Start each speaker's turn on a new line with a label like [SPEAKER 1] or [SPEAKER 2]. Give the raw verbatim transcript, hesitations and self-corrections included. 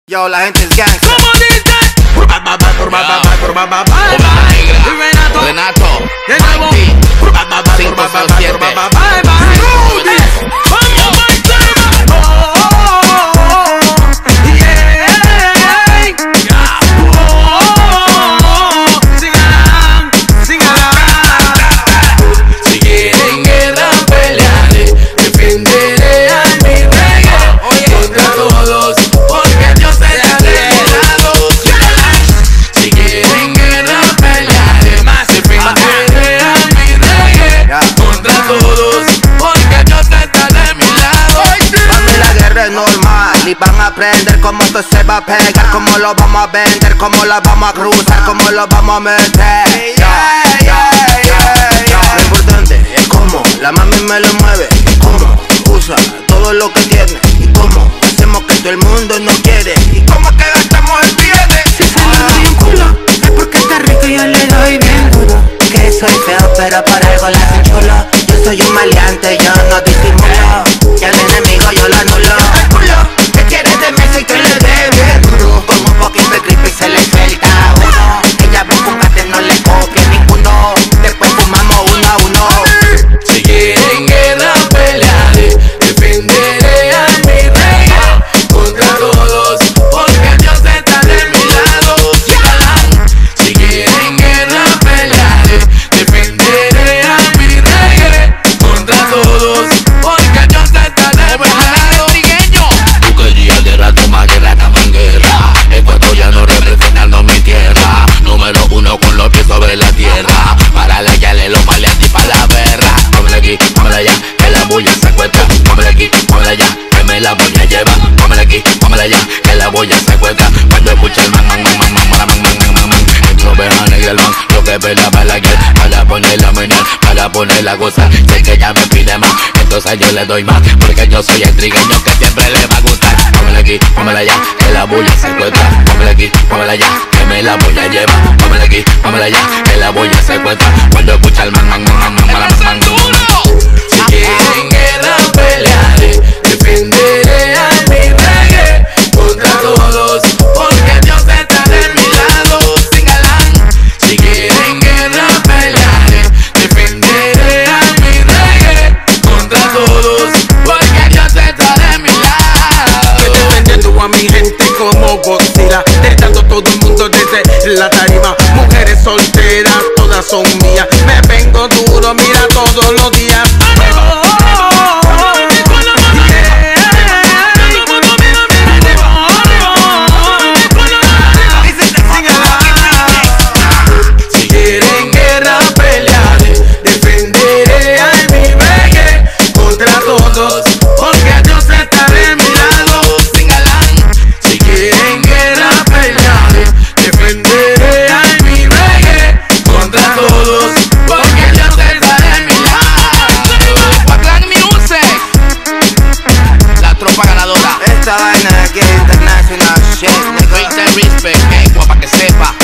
[SPEAKER 1] Yo, la gente es gangsta.
[SPEAKER 2] ¿Cómo dice?
[SPEAKER 3] Renato, Renato,
[SPEAKER 2] de nuevo.
[SPEAKER 3] cinco cero siete.
[SPEAKER 1] Y van a aprender cómo esto se va a pegar, cómo lo vamos a vender, cómo la vamos a cruzar, cómo lo vamos a meter. Yeah, yeah, yeah, yeah. Lo importante es cómo la mami me lo mueve, y cómo usa todo lo que tiene, y cómo hacemos que todo el mundo nos quiere, y cómo que gastamos el billete.
[SPEAKER 4] Si se lo doy un culo, es porque está rico y yo le doy bien duro. Que soy feo pero por algo la hacen chulo. Yo soy un maleante, yo no disimulo, y al enemigo yo lo anulo. ¿Qué quieres de Messi que le dé bien duro? Con un poquito de creepy se le suelta uno. Ella ve un combate, no le copia ninguno. Después fumamos uno a uno.
[SPEAKER 3] Si quieren guerra, pelearé, defenderé a mi rey contra todos, porque Dios está de mi lado. Si quieren guerra, pelearé, defenderé a mi rey contra todos, porque Dios está de mi lado. Representando mi tierra, número uno con los pies sobre la tierra. Para la yale, los maleantes y para la berra. Cómela aquí, cómela allá, que la bulla se encuentra. Cómela aquí, cómela allá, que me la voy a llevar. Cómela aquí, cómela allá, que la bulla se encuentra. Cuando escucha el man, man, man, man, man, man, man, man, man, man. Entro oveja negra el man, lo que pela para la guerra. Para ponerla a menear, para ponerla a gozar. Sé que ella me pide más, entonces yo le doy más, porque yo soy el trigueño que siempre le va a gustar. Cómela aquí, cómela allá, que la bulla se encuentra. Cómela aquí, cómela allá, que me la voy a llevar. Cómela aquí, cómela allá, que la bulla se encuentra. Cuando escucha el man, man, man, man, man, man, man, man. Si quieren guerra, pelearé, defenderé a mi reggae contra todos, porque Dios está de mi lado. Singalán. Si quieren guerra, pelearé, defenderé a mi reggae contra todos, porque Dios está de mi lado.
[SPEAKER 2] Estoy defendiendo a mi gente como Godzilla, dejando todo el mundo desde la tarima. Mujeres solteras, todas son mías. Me vengo duro, mira todos los días.
[SPEAKER 3] Si quieren guerra, pelearé, defenderé a mi reggae contra todos, porque Dios está de mi lado. Singalán. Si quieren guerra, pelearé, defenderé a mi reggae contra todos, porque Dios está de mi lado. Baclan Music, la tropa ganadora.
[SPEAKER 1] Esta vaina aquí es international shit, nigga.
[SPEAKER 3] Respect, eh, guapa que sepa.